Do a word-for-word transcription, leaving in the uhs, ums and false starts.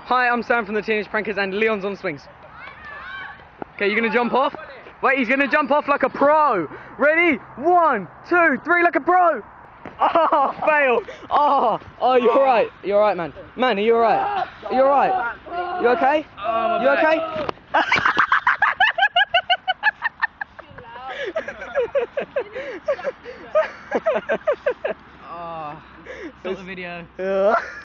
Hi, I'm Sam from the Teenage Prankers and Leon's on swings. Okay, you're gonna jump off? Wait, he's gonna jump off like a pro. Ready? One, two, three, like a pro. Oh, fail. Oh, oh, you're alright. You're alright, man. Man, are you alright? Are you alright? You okay? You okay? Oh, stop the video. Yeah.